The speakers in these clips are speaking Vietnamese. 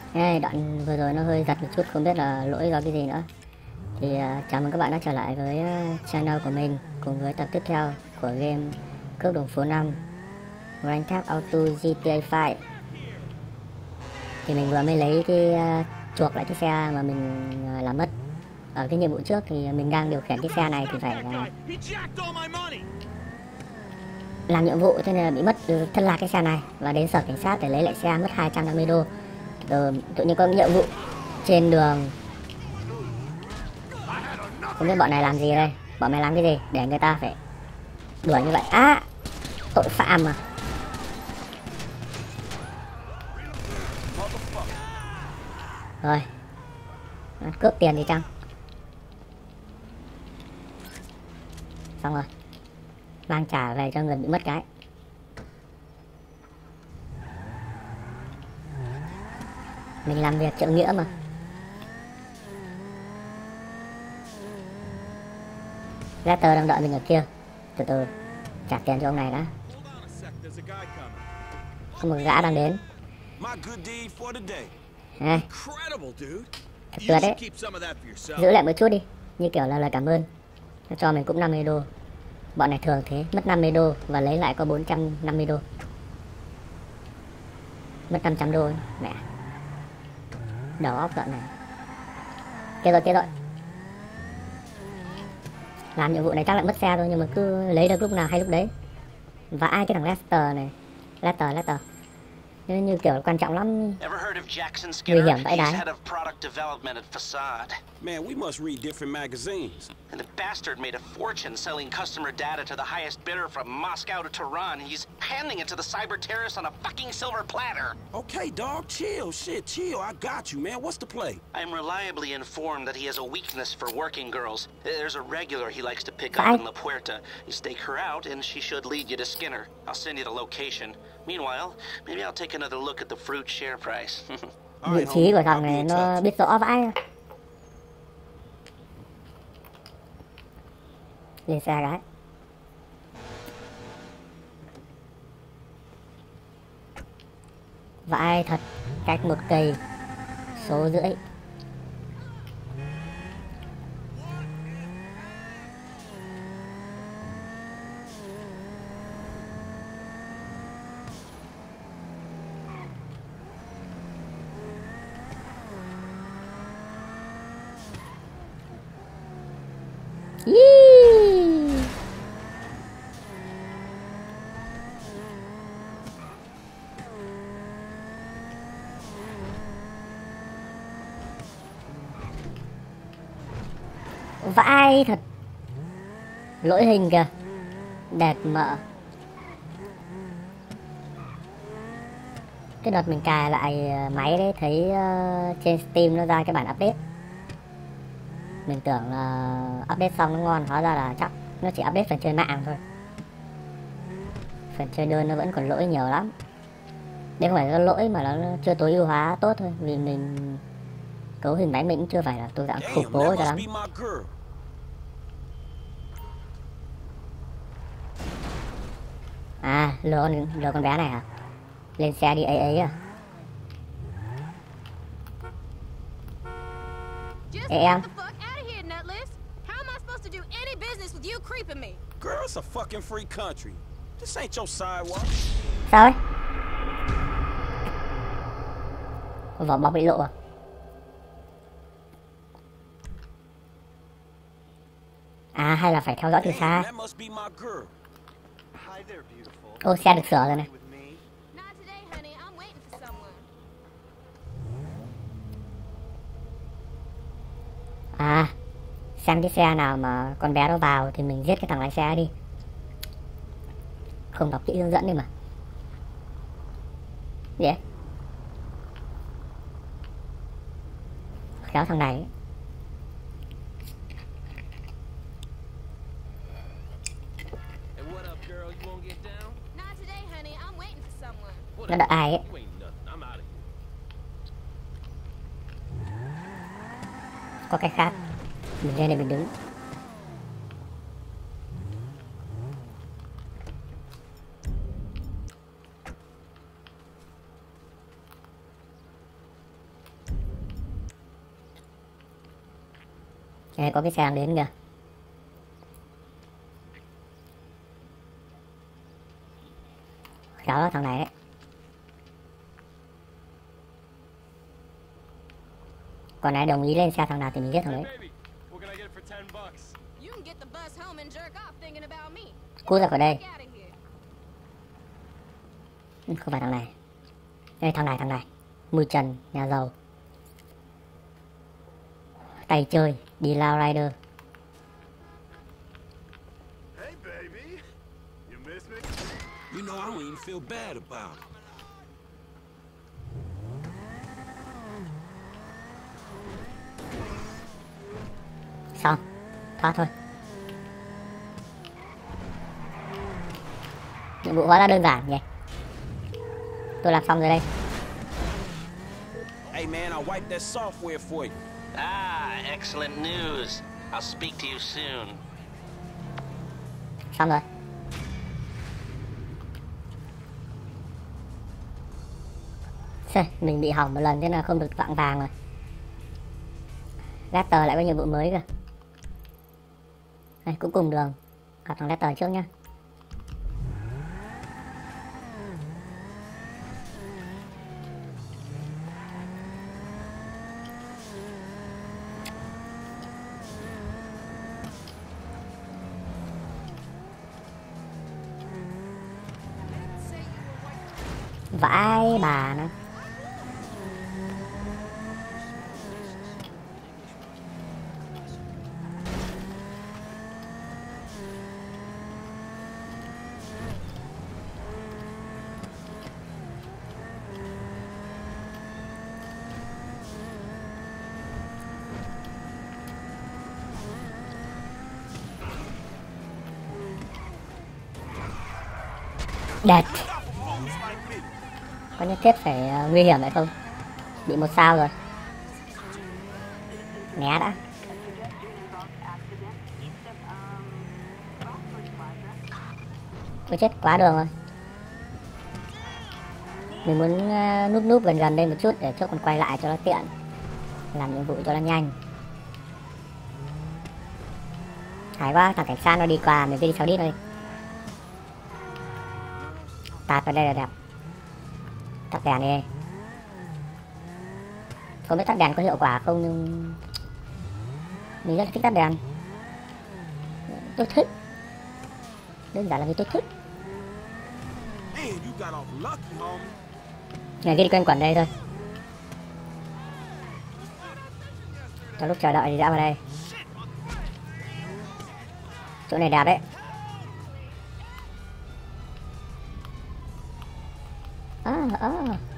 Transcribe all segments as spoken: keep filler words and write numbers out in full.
Ê, đoạn vừa rồi nó hơi giật một chút, không biết là lỗi do cái gì nữa. Thì uh, chào mừng các bạn đã trở lại với uh, channel của mình cùng với tập tiếp theo của game Cướp đường phố năm Grand Theft Auto giê tê a năm. Thì mình vừa mới lấy cái uh, chuộc lại cái xe mà mình uh, làm mất ở cái nhiệm vụ trước. Thì mình đang điều khiển cái xe này thì phải uh, làm nhiệm vụ, cho nên là bị mất thất lạc cái xe này và đến sở cảnh sát để lấy lại xe, mất hai trăm năm mươi đô. Rồi tự nhiên có nhiệm vụ trên đường. Không biết bọn này làm gì đây, bọn mày làm cái gì để người ta phải đuổi như vậy. À, tội phạm mà. Rồi, cướp tiền thì chăng. Xong rồi, mang trả về cho người bị mất cái. Mình làm việc trượng nghĩa mà. Letter đang đợi mình ở kia. Từ từ trả tiền cho ông này đã. Có một gã đang đến. Ê, thật tuyệt đấy. Giữ lại một chút đi, như kiểu là lời cảm ơn. Nó cho mình cũng năm mươi đô. Bọn này thường thế, mất năm mươi đô và lấy lại có bốn trăm năm mươi đô. Mất năm trăm đô ấy. Mẹ, đầu óc lợn này. Kia rồi, kia rồi. Làm nhiệm vụ này chắc lại mất xe thôi, nhưng mà cứ lấy được lúc nào hay lúc đấy. Và ai cái thằng Lester này. Lester, Lester như, như kiểu quan trọng lắm. Nguy hiểm vãi đái. Man, we must read different magazines. And the bastard made a fortune selling customer data to the highest bidder from Moscow to Tehran. He's handing it to the cyber terrorists on a fucking silver platter. Okay, dog, chill. Shit, chill. I got you, man. What's the play? I'm reliably informed that he has a weakness for working girls. There's a regular he likes to pick up in La Puerta. You stake her out, and she should lead you to Skinner. I'll send you the location. Meanwhile, maybe I'll take another look at the fruit share price. Vị trí của thằng này nó biết rõ vãi. Lên xe gái. Vãi thật. Cách một cây số rưỡi. Yeah. Vãi thật. Lỗi hình kìa. Đẹp mỡ. Cái đợt mình cài lại máy đấy, thấy uh, trên Steam nó ra cái bản update. Mình tưởng là update xong nó ngon, hóa ra là chắc nó chỉ update phần chơi mạng thôi. Phần chơi đơn nó vẫn còn lỗi nhiều lắm. Đây không phải là lỗi mà nó chưa tối ưu hóa tốt thôi. Vì mình cấu hình máy mình cũng chưa phải là tôi dạng khủng bố cho lắm. À, lừa con, lừa con bé này hả? Lên xe đi ấy ấy à? Ê em. Girl, it's a fucking free country. This ain't your sidewalk. Sao ấy? Vỏ bọc bị lộ à? À, hay là phải theo dõi từ xa. Ô, xe được sửa rồi này. À, xem cái xe nào mà con bé đó vào thì mình giết cái thằng lái xe đi. Không đọc kỹ hướng dẫn đi mà. Gì vậy? Khéo thằng này. Nó đợi ai ấy. Có cái khác. Mình lên đây mình đứng. Đây, có cái xe đang đến kìa. Khéo đó thằng này đấy. Còn ai đồng ý lên xe thằng nào thì mình giết thằng đấy. Cút ra khỏi đây. Không phải thằng này. Đây, thằng này, thằng này. Mùi trần, nhà giàu. Tay chơi, đi lao rider. You know, I don't even feel bad about it. Xong, thoát thôi. Nhiệm vụ hóa ra đơn giản nhỉ. Tôi làm xong rồi đây. Hey man, I'll wipe that software for you. Ah, excellent news. I'll speak to you soon. Xong rồi. Xê, mình bị hỏng một lần thế là không được vạng vàng rồi. Letter lại có nhiệm vụ mới kìa. Đây, cũng cùng đường. Gặp thằng Letter trước nhá. Vãi bà nó. Đẹp. Có nhất thiết phải uh, nguy hiểm vậy không? Bị một sao rồi. Né đã. Tôi chết quá đường rồi. Mình muốn uh, núp núp gần gần đây một chút để cho con quay lại cho nó tiện. Làm nhiệm vụ cho nó nhanh. Hay quá, thằng cảnh sát nó đi qua, mình cứ đi sau đít thôi. Tạt vào đây là đẹp. Tắt đèn đi. Không biết tắt đèn có hiệu quả không nhưng mình rất thích tắt đèn. Tôi thích. Đơn giản là vì tôi thích. Này cứ đi quanh quẩn đây thôi. Trong lúc chờ đợi thì đã vào đây. Chỗ này đẹp đấy. À, à.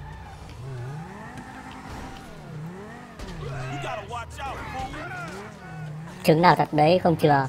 Trứng nào thật đấy không chừa.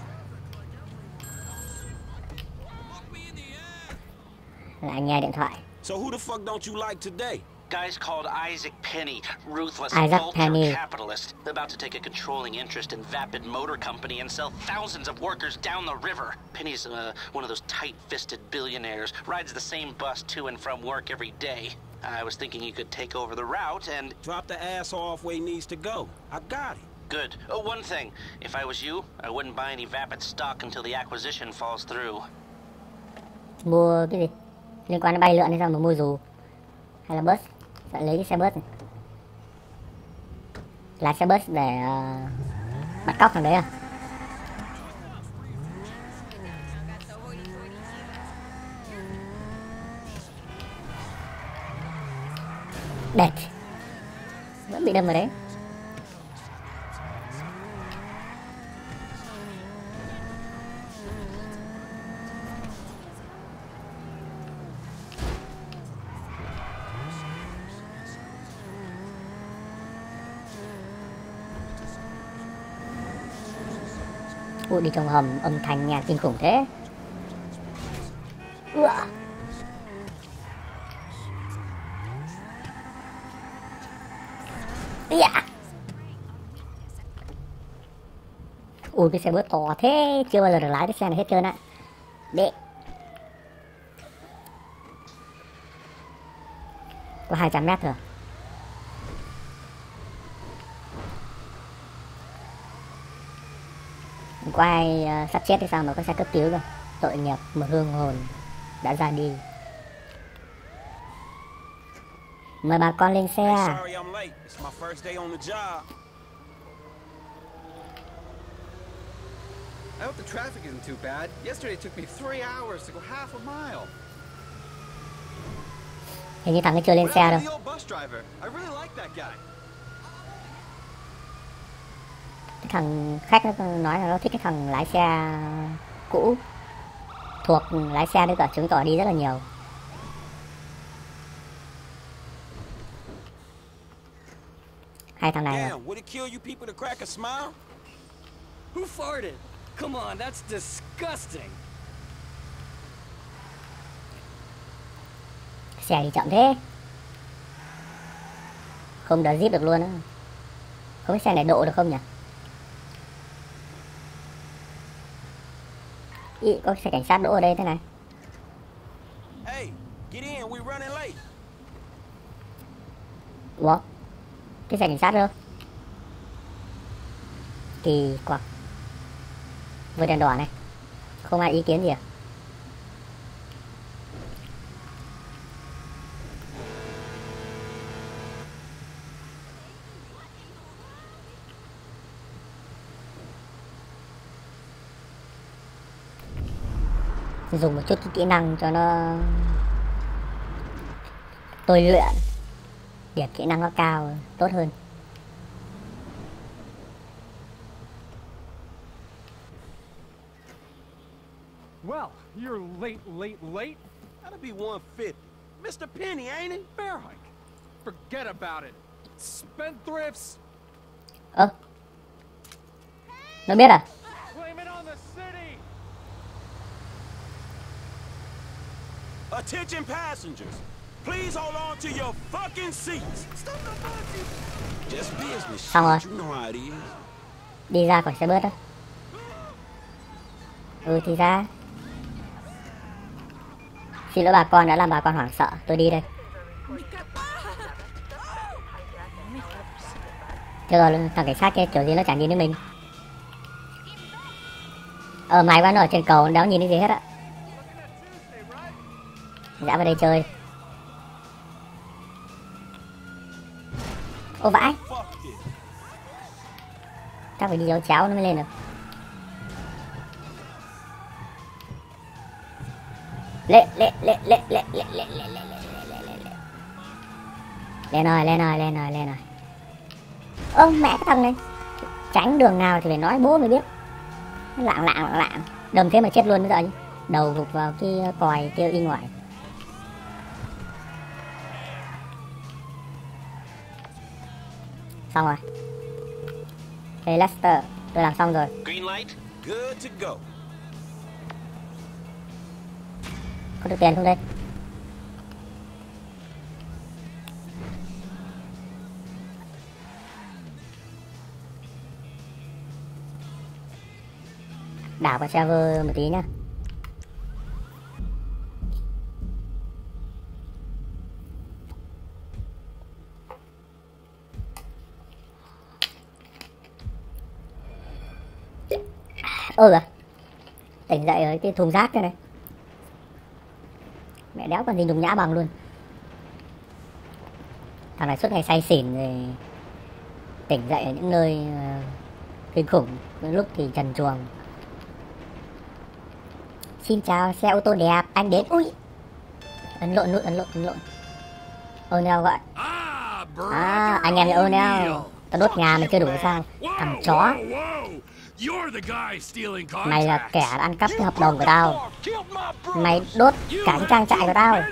Lại nghe điện thoại. So who the fuck don't you like today? Guy's called Isaac Penny, ruthless Isaac vulture Penny. capitalist, about to take a controlling interest in Vapid Motor Company and sell thousands of workers down the river. Penny's uh, one of those tight-fisted billionaires, rides the same bus to and from work every day. I was thinking you could take over the route and... Drop the ass off where he needs to go. I got it. Good. Oh, one thing. If I was you, I wouldn't buy any Vapid stock until the acquisition falls through. Mua cái gì? Liên quan đến bay lượn hay sao mà mua dù? Hay là bus? Phải lấy cái xe bus này. Lái xe bus để uh, bắt cóc thằng đấy à? Đẹp. Vẫn bị đâm vào đấy. Ui, đi trong hầm âm thanh nghe kinh khủng thế. Ủa. Yeah. Ui, cái xe bus to thế, chưa bao giờ được lái cái xe này hết trơn á. Đệ. Có hai trăm mét rồi. có ai uh, sắp chết hay sao mà có xe cấp cứu cơ. Tội nghiệp, một hương hồn đã ra đi. Mời bà con lên xe. Sorry I'm late. It's my first day on the job. I hope the traffic isn't too bad. Yesterday it took me three hours to go half a mile. Hình như thằng ấy chưa lên xe đâu. The old bus driver. I really like that guy. Cái thằng khách nó nói là nó thích cái thằng lái xe cũ, thuộc lái xe đấy, cả chứng tỏ đi rất là nhiều. Hai thằng này là... Damn, would it kill you people to crack a smile? Who farted? Come on, that's disgusting. Xe đi chậm thế, không đỡ zip được luôn á. Không biết xe này độ được không nhỉ? Ý, có xe cảnh sát đỗ ở đây thế này. Hey, get in, we running late. Ủa? Cái xe cảnh sát đâu? Kỳ quặc. Vượt đèn đỏ này, không ai ý kiến gì à? Dùng một chút cái kỹ năng cho nó tôi luyện, điểm kỹ năng nó cao tốt hơn. Well, you're late, late, late. That'll be one fifty. Mister Penny, ain't it? Bear hike. Forget about it. Spendthrifts. Ơ, nó biết à? Blame it on the city. Attention passengers. Please hold on to your fucking seats. Just business Xong rồi. shit, you know how it is. Đi ra khỏi xe bớt đó. Ừ thì ra. Xin lỗi bà con đã làm bà con hoảng sợ. Tôi đi đây. Thế rồi thằng cảnh sát kia kiểu gì nó chẳng nhìn đến mình. Ờ may quá, nó ở trên cầu, nó đéo nhìn thấy gì hết á. Dã vào đây chơi. Ô vãi, chắc phải đi dấu cháo nó mới lên được. Lệ lệ lệ lệ lệ lệ lệ lệ lệ lệ lệ. Lên rồi, lên rồi, lên rồi, lên rồi. Ơ mẹ cái thằng này, tránh đường nào thì phải nói bố mới biết. Lạng lạng lạng lạng, đâm thế mà chết luôn bây giờ. Đầu gục vào cái còi kêu y ngoại. Xong rồi. Hey Lester, tôi làm xong rồi. Green light? Good to go. Có được tiền không đây? Đảo qua server một tí nhá. Ừ à, tỉnh dậy ở cái thùng rác cái này. Mẹ đéo còn gì nhục nhã bằng luôn. Thằng này suốt ngày say xỉn rồi tỉnh dậy ở những nơi uh, kinh khủng, lúc thì trần truồng. Xin chào, xe ô tô đẹp, anh đến. Ui, ấn lộn nút, ấn lộn, ấn lộn. O'Neill gọi. À, anh em là O'Neill. Tao đốt nhà mày chưa đủ sao? Thằng chó. Mày là kẻ ăn cắp cái hợp đồng của tao. Mày đốt cả cái trang trại của tao.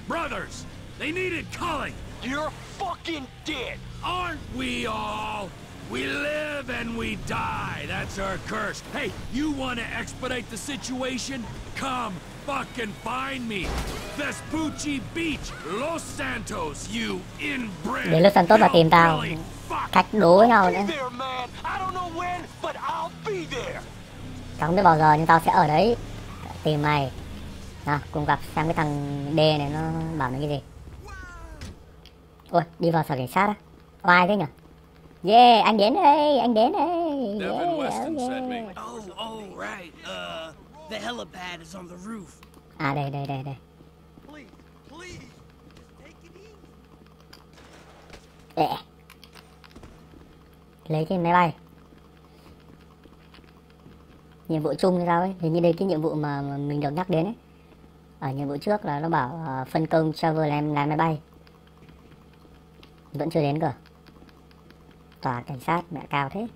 You're fucking dead. Aren't we all? We live and we die. That's our curse. Hey, you want to expedite the situation? Come fucking find me. Vespucci Beach, Los Santos, you inbred. Để Los Santos vào tìm tao. Thách đố với nhau nữa. Tao không biết bao giờ nhưng tao sẽ ở đấy tìm mày. Nào, cùng gặp xem cái thằng D này nó bảo nó cái gì. Ôi, đi vào sở cảnh sát á. Có ai thế nhỉ? Yeah, anh đến đây, anh đến đây. Yeah, yeah. Oh, The helipad is on the roof. À đây đây đây đây. Please, please, take it easy. Ê. Lấy trên máy bay. Nhiệm vụ chung như sao ấy, hình như đây cái nhiệm vụ mà mình được nhắc đến ấy. Ở nhiệm vụ trước là nó bảo uh, phân công Trevor làm lái máy bay. Vẫn chưa đến cơ. Tòa cảnh sát mẹ cao thế.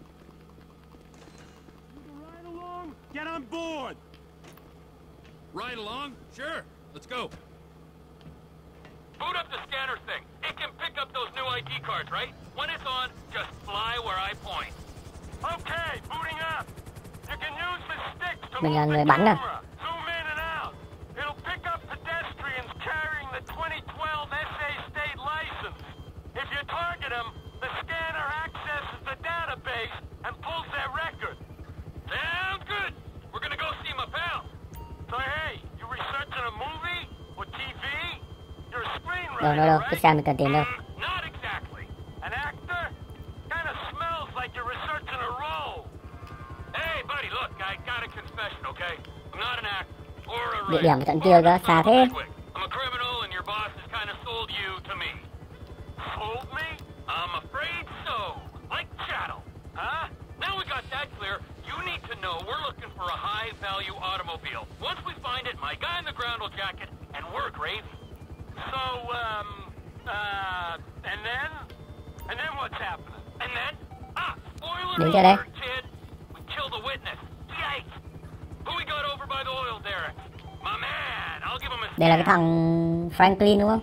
Get on board. Ride along? Sure. Let's go. Boot up the scanner thing. It can pick up those new I D cards, right? When it's on, just fly where I point. Okay, booting up. You can use the sticks to Mình là move người the bắn à? camera. Zoom in and out. It'll pick up pedestrians carrying the twenty twelve S A state license. If you target them, the scanner accesses the database and pulls their record. Sounds good. We're gonna go see my pal. So hey, you researching a movie or T V? You're a Đâu screenwriter, đâu đâu, right? cái xe mình cần tiền đâu. Mm, not exactly. An actor? Kind of smells like you're researching a role. Hey, buddy, look, I got a confession, okay? I'm not an actor or a Địa writer. điểm ở tận kia cơ, xa thế. I'm a criminal and your boss has kind of sold you to me. Sold me? I'm afraid so. Like chattel. Huh? Now we got that clear, you need to know we're looking for a high-value automobile. Once we find it, my guy in the ground will jack it, and we're gravy. So, um, uh, and then? And then what's happening? And then, ah, spoiler Đứng ra đây. alert, kid. We killed a witness. Yikes. Who we got over by the oil derrick? My man, I'll give him a Đây là cái stab. thằng Franklin đúng không?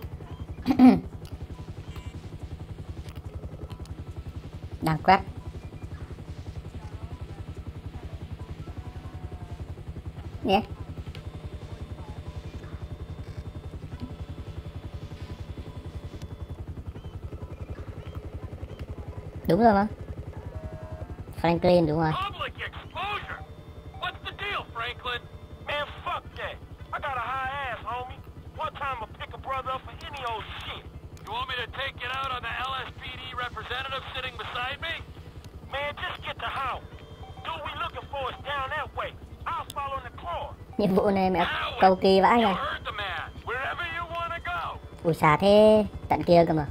Đang quét. Nhé. Đúng rồi mà. Franklin đúng rồi. Public exposure. What's the deal, Franklin? Man, fuck that. I got a high ass, homie. One time I'll pick a brother up for any old shit. You want me to take it out on the L S P D representative sitting beside me? Man, just get the house. Dude we looking for is down that way. I'll follow in the car. Nhiệm vụ này mẹ cầu kỳ vãi You rồi. heard the man. Wherever you wanna go. Ui xa thế, tận kia cơ mà.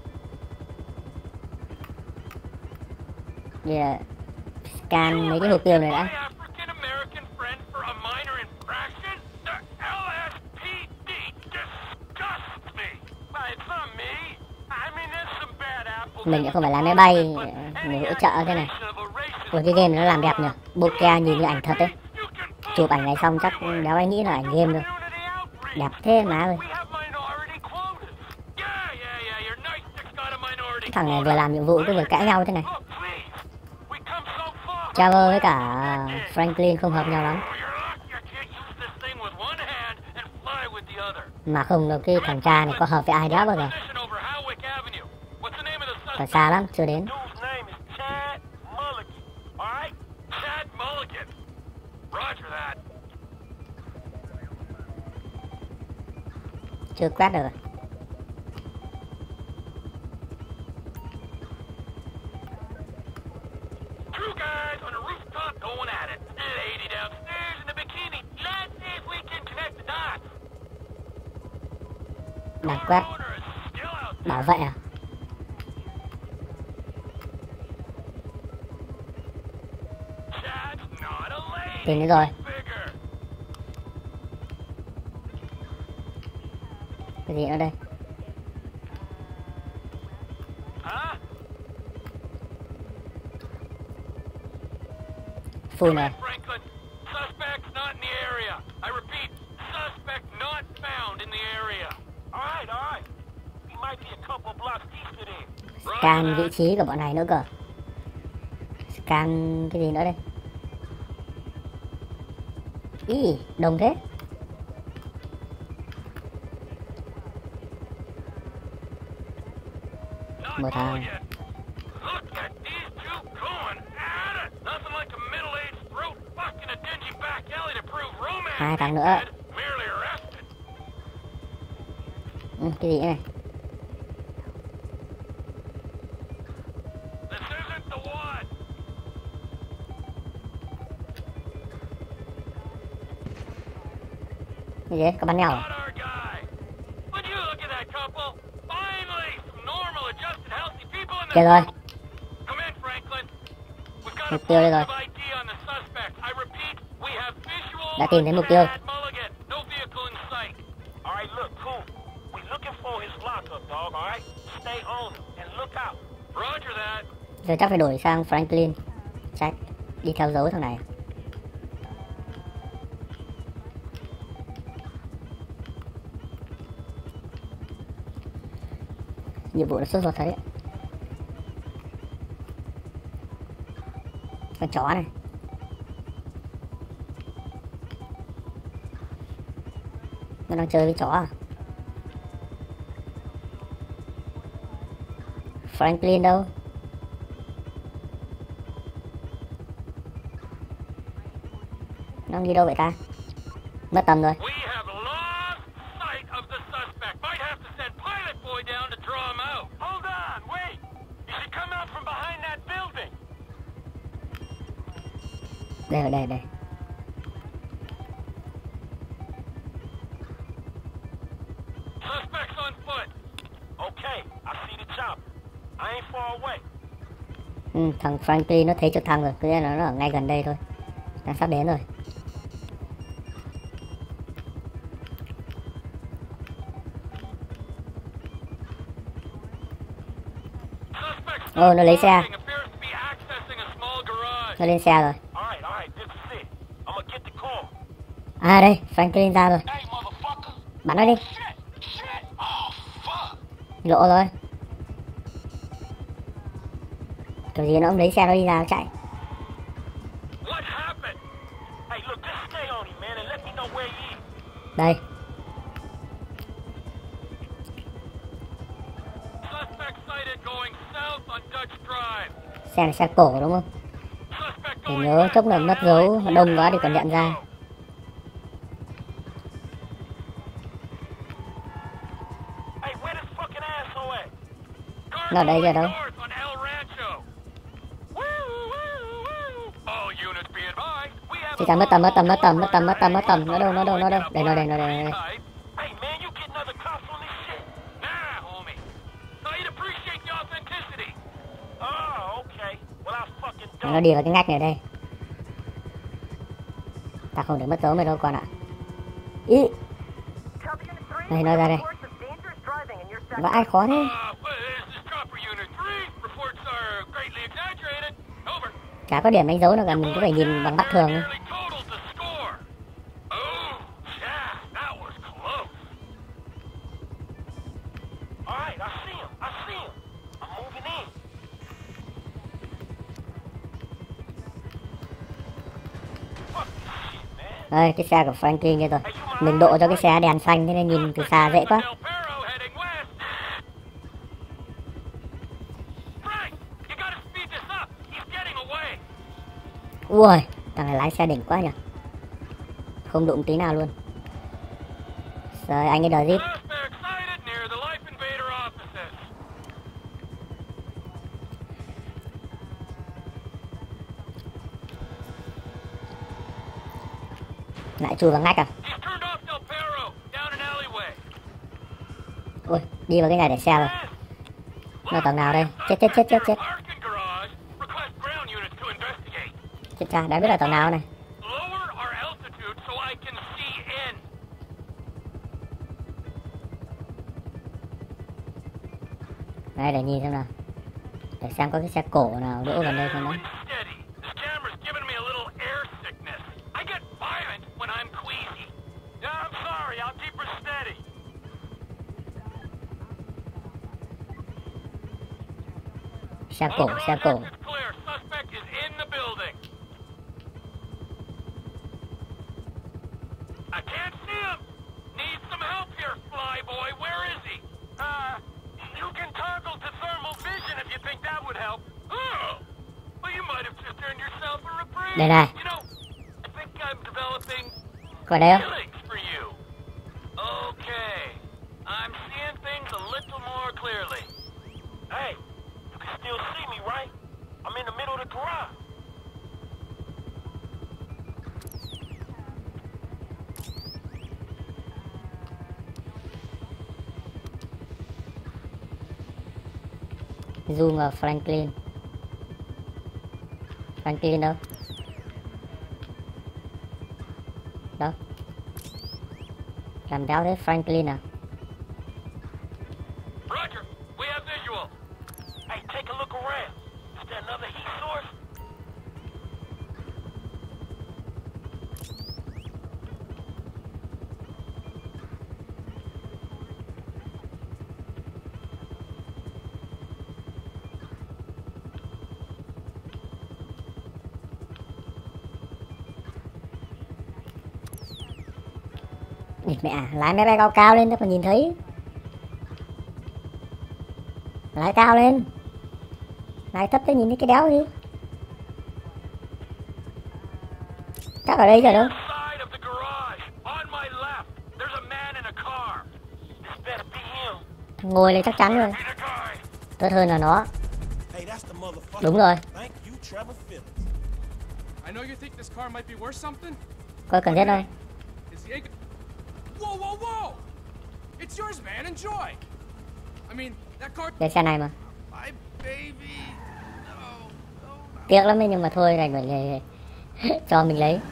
Bây giờ scan mấy cái hộp tiêu này đã. My African American friend for a minor infraction? The L S P D disgusts me. Nah, it's not me. I mean, there's some bad apples. Mình lại không phải lái máy bay, người hỗ trợ thế này. Ui cái game này nó làm đẹp nhỉ. Bokeh nhìn như ảnh thật đấy. Chụp ảnh này xong chắc đéo ai nghĩ là ảnh game đâu. Đẹp thế má ơi. Cái thằng này vừa làm nhiệm vụ cứ vừa cãi nhau thế này. Trevor với cả Franklin không hợp nhau lắm. Mà không đâu, cái thằng cha này có hợp với ai đó bao giờ. Còn xa lắm, chưa đến. Chưa quét được. Two guys on a rooftop going at it. Lady downstairs in a bikini. Let's see if we can connect the dots. Đang quét. Owner is still out there. Bảo vệ à? That's not a lady. Tìm đến rồi. Bigger. Cái gì nữa đây? Huh? Full này. Franklin, suspect's not in the area. I repeat, suspect not found in the area. All right, all right. He might be a couple blocks east of there. Scan vị trí của bọn này nữa cơ. Scan cái gì nữa đây? Ý, đông thế. Not Một going thằng. yet. Look at these two going at it. Nothing like a middle-aged throat fucking a dingy back alley to prove romance. Hai thằng ain't nữa. dead, merely arrested. Ừ, cái gì này? This isn't the one. Cái gì đấy? Có bắn nhau à? Kìa rồi. Mục tiêu đây rồi. Đã tìm thấy mục tiêu. Giờ chắc phải đổi sang Franklin. Chắc đi theo dấu thằng này. Nhiệm vụ nó sốt ruột thật đấy. Con chó này. Nó đang chơi với chó à? Franklin đâu? Nó đi đâu vậy ta? Mất tầm rồi. Đây rồi, đây, đây. Ừ, thằng Franklin nó thấy trực thăng rồi, cứ nó, nó ở ngay gần đây thôi. Đang sắp đến rồi. Ồ, oh, nó lấy xe. Nó lên xe rồi. À đây, Franklin ra rồi. Bắn nó đi. Lộ rồi. Kiểu gì nó cũng lấy xe nó đi ra chạy. Đây. Xe này xe cổ đúng không? Để nhớ chốc là mất dấu, đông quá thì còn nhận ra. Nó ở đây kìa đâu? Chị chả mất tầm, mất tầm, mất tầm, mất tầm, mất tầm, mất tầm. Nó đâu, nó đâu, nó đâu? Đây, nó đây, nó đây, nó đây. Nó đi vào cái ngách này đây. Ta không để mất dấu mày đâu con ạ. Ý. Đây, nó ra đây. Vãi khó thế. Chả có điểm đánh dấu nào cả, mình cũng phải nhìn bằng mắt thường. Đây, cái xe của Franklin kia rồi. Mình độ cho cái xe đèn xanh thế nên nhìn từ xa dễ quá. Ui, thằng này lái xe đỉnh quá nhỉ. Không đụng tí nào luôn. Rồi, anh ấy đòi zip. Lại chui vào ngách à? Ui, đi vào cái này để xe rồi. Nó tầng nào đây? Chết chết chết chết chết. Chết cha, đã biết là tầng nào này. Đây để nhìn xem nào. Để xem có cái xe cổ nào đỗ gần đây không đó. Xe cổ, xe cổ. Đây này. Có đây không? Zoom vào Franklin. Franklin đâu? Đâu? Làm đéo thế Franklin à? Roger, we have visual. Hey, take a look around. Is there another heat source? Địt mẹ, lái máy bay cao cao lên cho còn nhìn thấy. Lái cao lên. Lái thấp thế nhìn thấy cái đéo gì. Chắc ở đây rồi đâu. Side of the garage, on my left. There's a man in a car. This better be him. Ngồi này chắc chắn rồi. Be the guy. Tốt hơn là nó. Hey, that's the motherfucker. Đúng rồi. Thank you, Trevor Phillips. I know you think this car might be worth something. Coi cần thiết thôi. Is the Whoa, whoa, whoa! It's yours, man. Enjoy. I mean, that car. Cái xe này mà. My baby. No, no, no. Tiếc lắm ấy, nhưng mà thôi đành phải để cho mình lấy.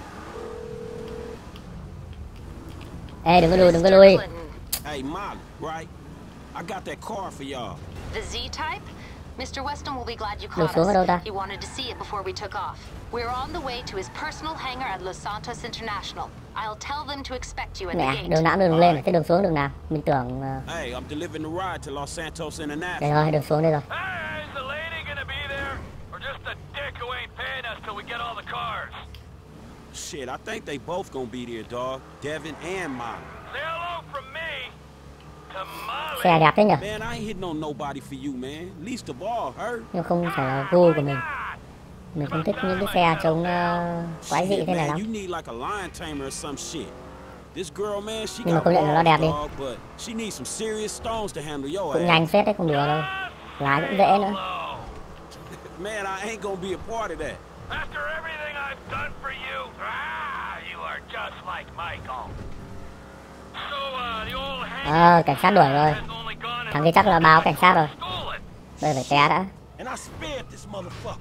Ê đừng có lùi, đừng có lùi. Hey, Molly, right? I got that car for y'all. The Z-Type? Mister Weston will be glad you Được caught xuống ở đâu us. ta? He wanted to see it before we took off. We're on the way to his personal hangar at Los Santos International. I'll tell them to expect you at the Mẹ, gate. đường nào đường lên, thế đường xuống đường nào? Mình tưởng... Uh... Hey, I'm delivering the ride to Los Santos International. Đây rồi, đường xuống đây rồi. Hey, is the lady gonna be there? Or just a dick who ain't paying us till we get all the cars? Shit, I think they both gonna be there, dog. Devin and Molly. Say hello from me to Molly. Xe đẹp thế nhỉ? Man, I ain't hitting on nobody for you, man. Least of all her. Nhưng không phải là gu của mình. Mình không thích những cái xe trông uh, quái dị thế này lắm. You need like a lion tamer or some shit. This girl, man, she Nhưng mà got công nhận là nó đẹp đi. balls, dog, but she needs some serious stones to handle your Cũng ass. nhanh phết đấy, không đùa đâu. Lái cũng dễ nữa. Man, I ain't gonna be a part of that. After everything I've done for you, ah, you are just like Michael. So, uh, the old Ờ, cảnh sát đuổi rồi. has only gone Thằng kia chắc là báo cảnh sát rồi. stole it. Đây phải té đã. And I spared this motherfucker.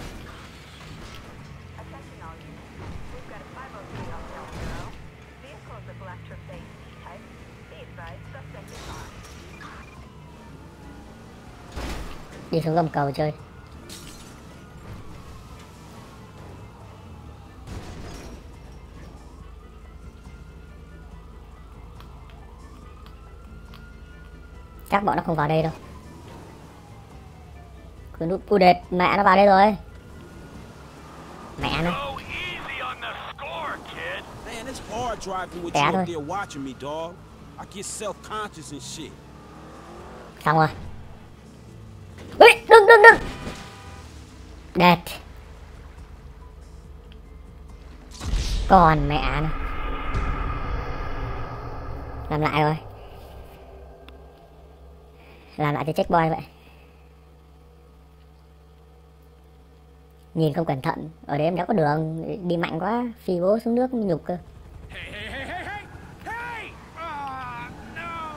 Đi xuống gầm cầu chơi. Chắc bọn nó không vào đây đâu. Cứ nút u đệt, mẹ nó vào đây rồi. Mẹ nó. Go easy on the score, kid. Man, it's hard driving with Té you thôi. up there watching me, dog. I get self-conscious and shit. Xong rồi. Ui, đừng đừng đừng. Đẹp. Còn mẹ nó. Làm lại rồi. Làm lại cái checkpoint vậy. Nhìn không cẩn thận. Ở đấy em đã có đường. Đi mạnh quá. Phi bố xuống nước nhục cơ. Hey, hey, hey, hey, hey! Hey! Ah, no!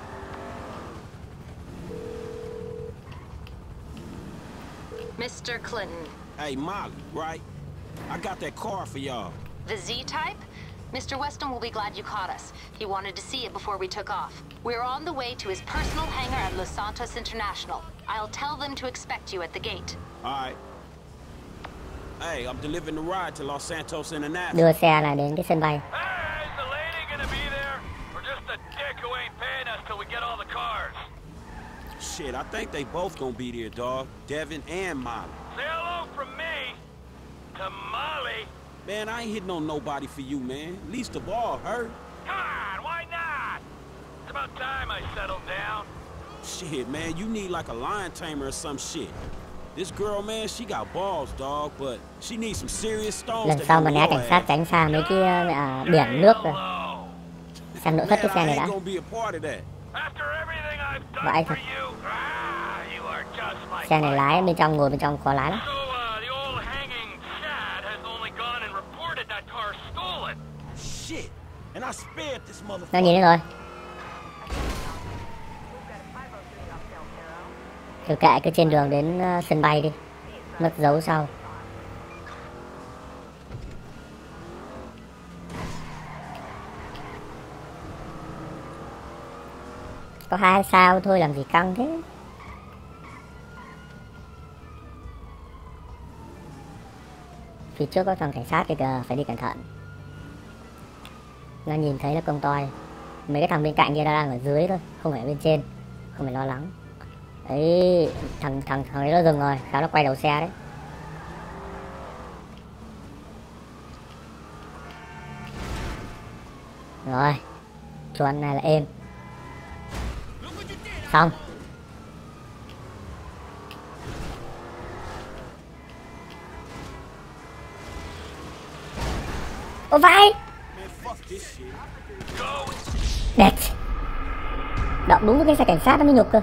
Mister Clinton. Hey, Molly, right? I got that car for y'all. The Z-Type? Mister Weston will be glad you caught us. He wanted to see it before we took off. We're on the way to his personal hangar at Los Santos International. I'll tell them to expect you at the gate. All right. Hey, I'm delivering the ride to Los Santos International. Đưa xe này đến cái sân bay. Hey, is the lady gonna be there? Or just a dick who ain't paying us till we get all the cars? Shit, I think they both gonna be there, dog. Devin and Molly. Say hello from me to Molly. Man, I ain't hitting on nobody for you, man. Least of all her. Come on, why not? It's about time I settled down. Shit, man, you need like a lion tamer or some shit. This girl, man, she got balls, dog, but she needs some serious stones Lần to sau mà handle né your cảnh sát ass. tránh xa mấy cái à, biển nước rồi. Xem nội thất cái xe Man, I này đã. ain't gonna be a part of that. After everything I've Vãi done for thật. you, ah, you are just like Xe này lái bên trong ngồi bên trong khó lái lắm. So, uh, the old hanging Chad has only gone and reported that car stolen. Shit, and I spared this Nó motherfucker. nhìn thấy rồi. Cứ kệ, cứ trên đường đến uh, sân bay đi, mất dấu sau. Có hai sao thôi làm gì căng thế. Phía trước có thằng cảnh sát kìa, phải đi cẩn thận. Nó nhìn thấy là công toi. Mấy cái thằng bên cạnh kia đang ở dưới thôi, không phải ở bên trên, không phải lo lắng. Đấy, thằng thằng thằng đấy nó dừng rồi, khá nó quay đầu xe đấy. Rồi, chuồn này là êm. Xong. Ô vai. Đẹp. Động đúng với cái xe cảnh sát nó mới nhục cơ.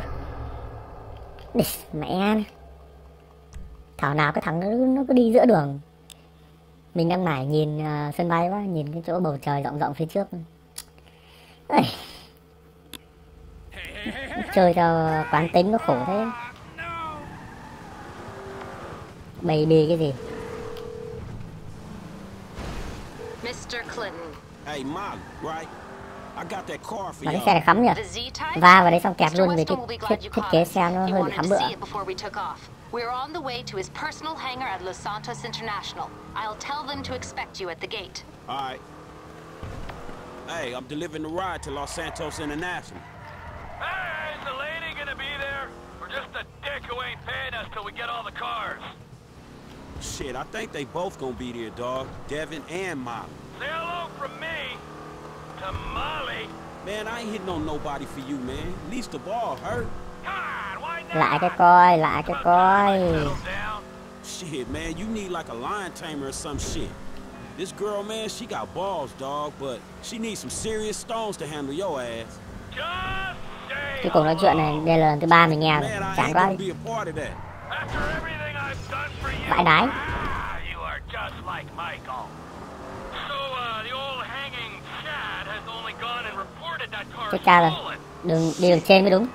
Mẹ. Thảo nào cái thằng nó, nó cứ đi giữa đường. Mình đang mải nhìn uh, sân bay quá, nhìn cái chỗ bầu trời rộng rộng phía trước. Ây. Chơi cho quán tính nó khổ thế. Baby cái gì? mister Clinton. Hey, Molly, right? I got that car for Mà cái you. xe này khắm nhỉ? Va vào đấy xong kẹp luôn vì cái thiết, thiết kế xe nó hơi bị khắm bựa. We're on the way to his personal hangar at Los Santos International. I'll tell them to expect you at the gate. All right. Hey, I'm delivering the ride to Los Santos International. Hey, is the lady gonna be there? Or just a dick who ain't paying us till we get all the cars? Shit, I think they both gonna be there, dog. Devin and Molly. Say hello from me to Molly. Man, I ain't hitting on nobody for you, man. At least the ball hurt. God, why not? Lại cái coi, lại cái coi. Shit, man, you need like a lion tamer or some shit. This girl, man, she got balls, dog, but she needs some serious stones to handle your ass. Cái cuộc nói chuyện này đây là lần thứ ba mình nghe rồi, chán quá đi. Vãi đái. Chết cha rồi, đường đi đường trên mới đúng.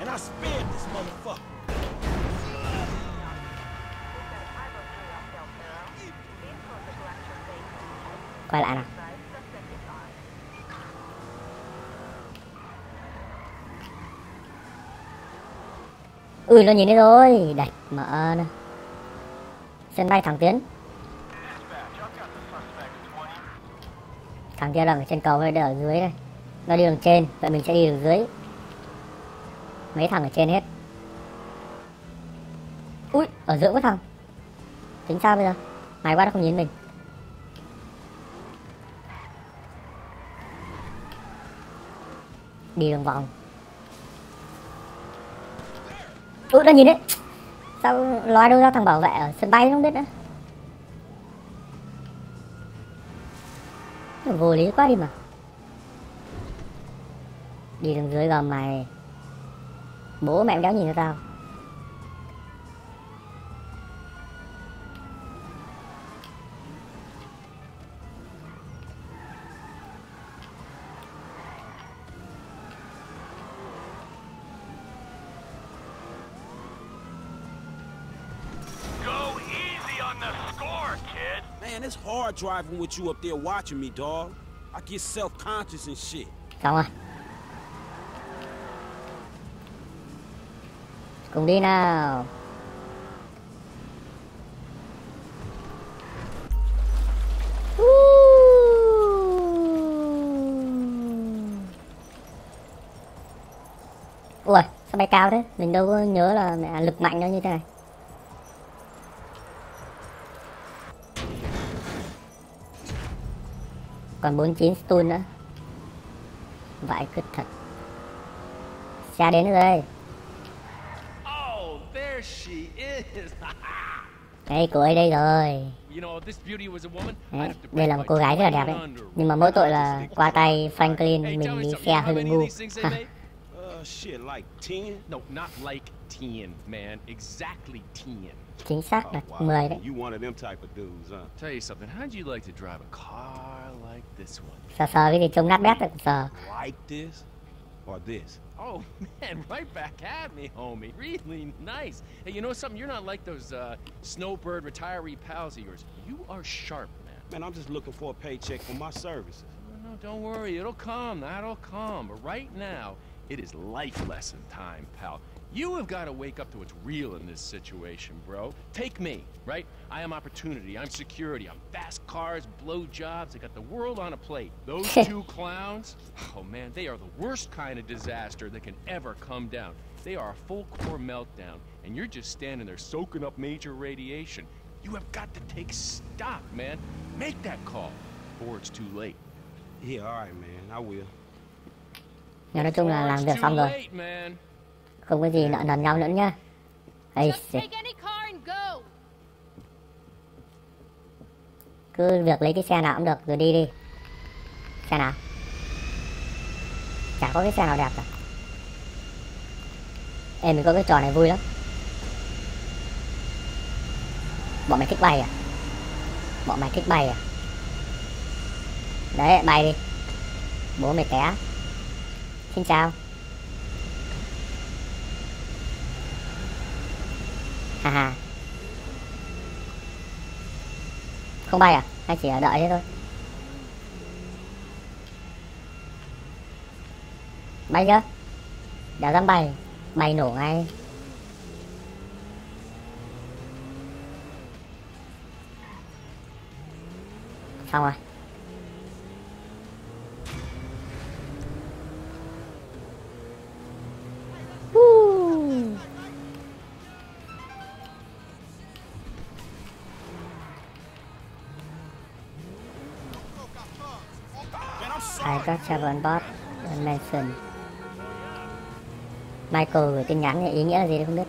Quay lại nào. Ui, nó nhìn thấy rồi, đạch mở nè. Sân bay thẳng tiến. Thằng kia đang ở trên cầu hay ở dưới đây? Nó đi đường trên, vậy mình sẽ đi đường dưới. Mấy thằng ở trên hết. Ui, ở giữa có thằng. Tính sao bây giờ? May quá nó không nhìn mình. Đi đường vòng. Ui, nó nhìn đấy. Sao lói đâu ra thằng bảo vệ ở sân bay không biết nữa. Nó vô lý quá đi mà. Đi đường dưới gầm mày. Bố mẹ đéo nhìn cho tao. Man, it's hard driving with you up there watching me, dog. I get self-conscious and shit. Xong rồi. Cùng đi nào. Ui, sao bay cao thế? Mình đâu có nhớ là mẹ lực mạnh nó như thế này. Còn bốn mươi chín stun nữa. Vãi cứt thật. Xe đến rồi. Oh, there she is. Đây, cô ấy đây rồi. Đấy, đây là một cô gái rất là đẹp đấy. Nhưng mà mỗi tội là qua tay Franklin mình đi xe hơi bị ngu. Chính xác là mười đấy. Sờ sờ cái gì trông nát bét rồi sờ. or this? Oh, man, right back at me, homie. Really nice. Hey, you know something? You're not like those uh, snowbird retiree pals of yours. You are sharp, man. Man, I'm just looking for a paycheck for my services. No, no, don't worry. It'll come. That'll come. But right now, it is life lesson time, pal. You have got to wake up to what's real in this situation, bro. Take me, right? I am opportunity. I'm security. I'm fast cars, blow jobs. I got the world on a plate. Those two clowns, oh, man, they are the worst kind of disaster that can ever come down. They are a full core meltdown, and you're just standing there soaking up major radiation. You have got to take stock, man. Make that call, before it's too late. Yeah, all right, man. I will. Nhưng nói chung là làm việc xong rồi. Không có gì nợ nần nhau nữa nhá. Ây xì. Cứ việc lấy cái xe nào cũng được rồi đi đi. Xe nào? Chả có cái xe nào đẹp cả. Ê, mình có cái trò này vui lắm. Bọn mày thích bay à? Bọn mày thích bay à? Đấy, bay đi. Bố mày té. Xin chào. Hà hà. Không bay à? Hay chỉ ở đợi thế thôi? Bay chưa? Đéo dám bay. Bay nổ ngay. Xong rồi. I got seven bot mention. Michael gửi tin nhắn ý nghĩa là gì đấy không biết.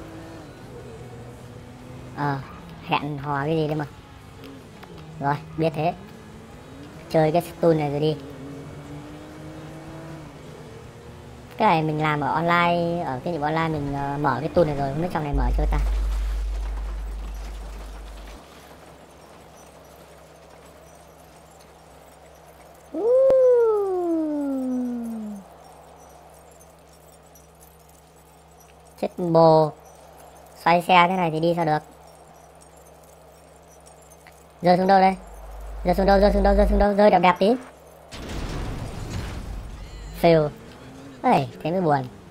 Ờ, hẹn hò cái gì đấy mà. Rồi, biết thế. Chơi cái tool này rồi đi. Cái này mình làm ở online, ở cái nhiệm vụ online mình uh, mở cái tool này rồi, không biết trong này mở chưa ta. Chết bồ. Xoay xe thế này thì đi sao được. Rơi xuống đâu đây? Rơi xuống đâu, rơi xuống đâu, rơi xuống đâu, rơi đẹp đẹp tí. Fail. Ê, thế mới buồn.